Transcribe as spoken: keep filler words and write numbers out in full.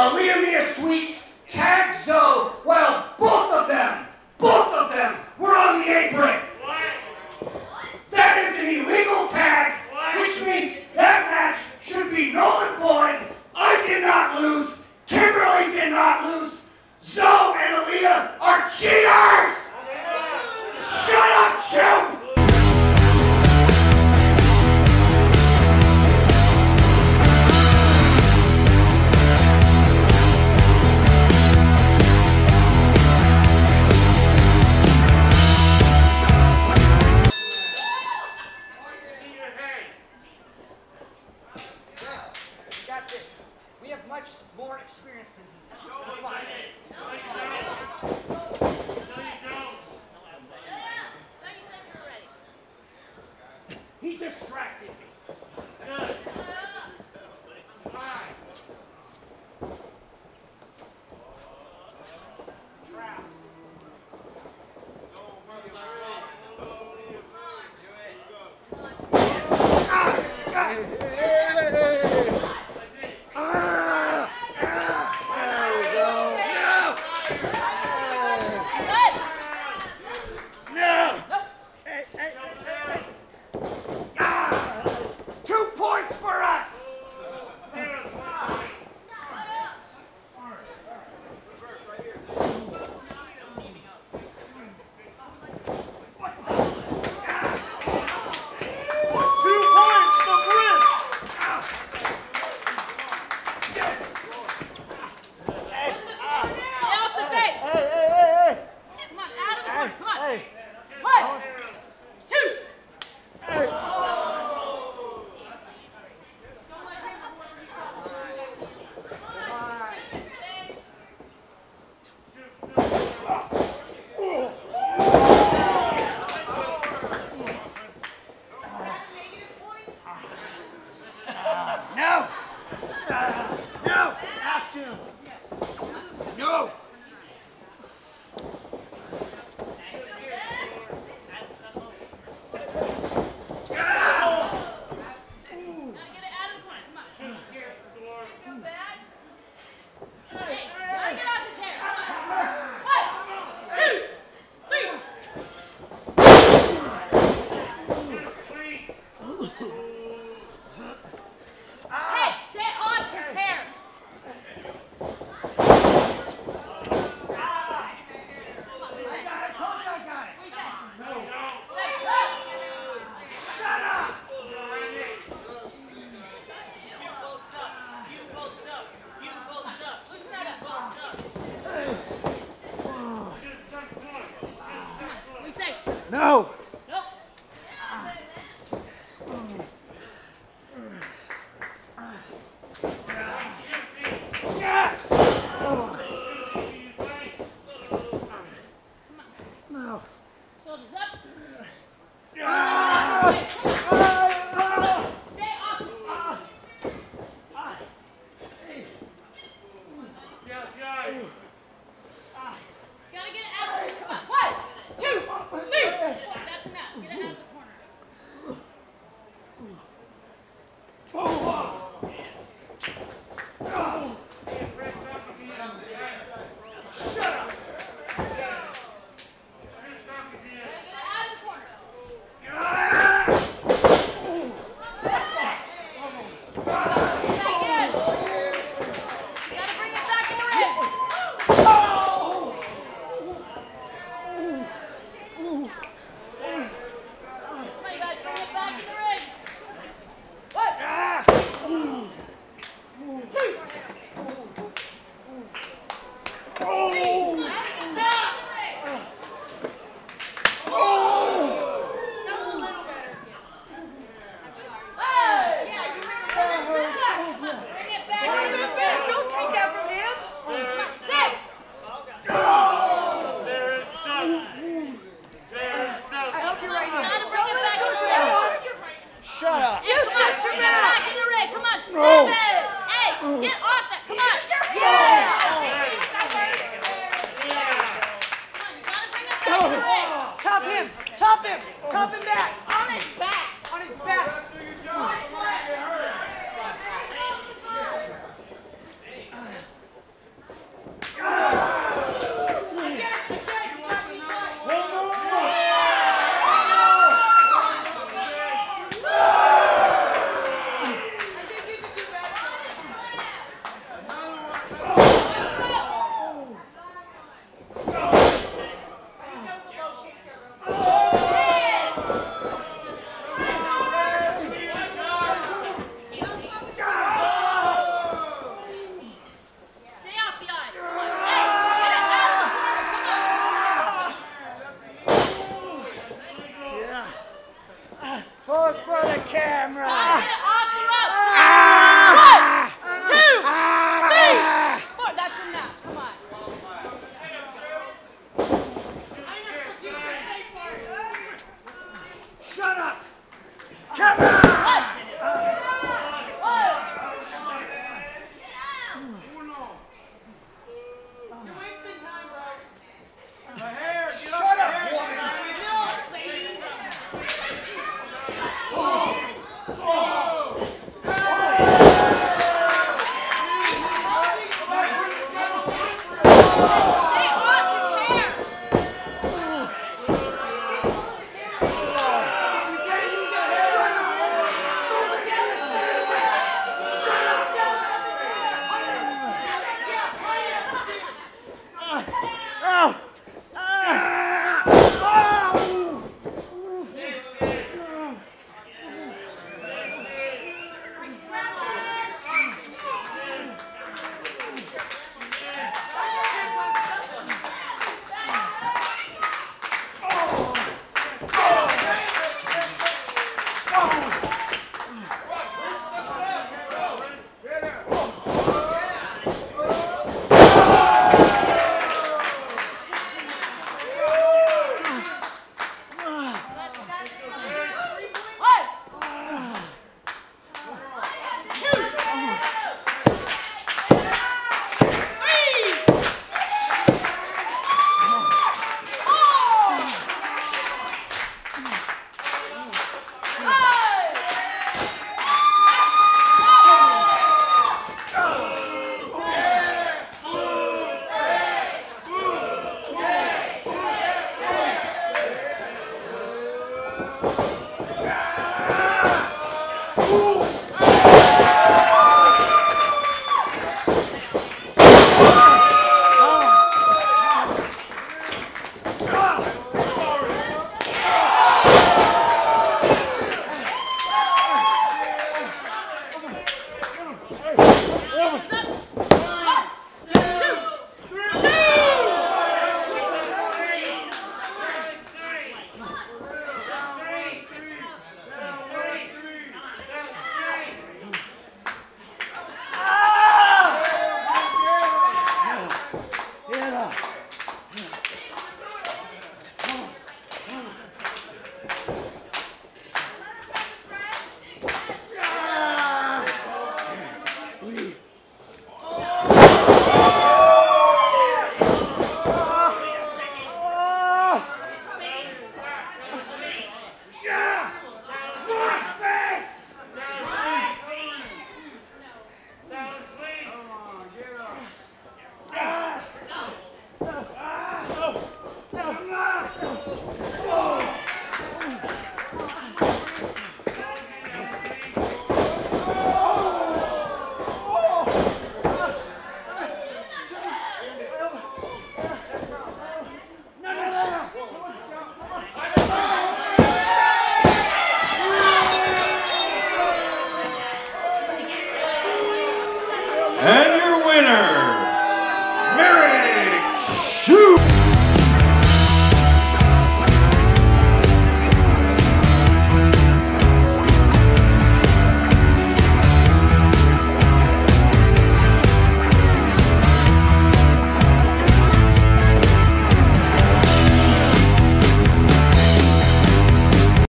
Aaliyah Mia Sweets tagged Zoe while both of them, both of them were on the apron. That is an illegal tag, which means that match should be null and void. I did not lose. Kimberly did not lose. Zoe and Aaliyah are cheaters! Shut up, Shoop! He distracted me. Good. Fine. Trap. No! Nope. No. Shoulders up. Ah! Stay off his feet. Gotta get it out of the Come on. One, two, three. That's enough. Get it out of the corner. Shut up! Shut up. You shut your mouth. Back in the ring. Come on, seven. No. Hey, get off that. Come on. Yeah. Come on, you gotta bring it back in the ring. Top him. Top him. Top him back. On his back.